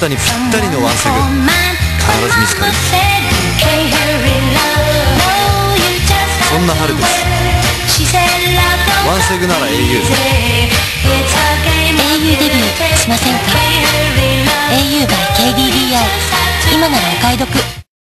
たにぴったりのワンセグ必ず見つかる。そんな春です。ワンセグなら au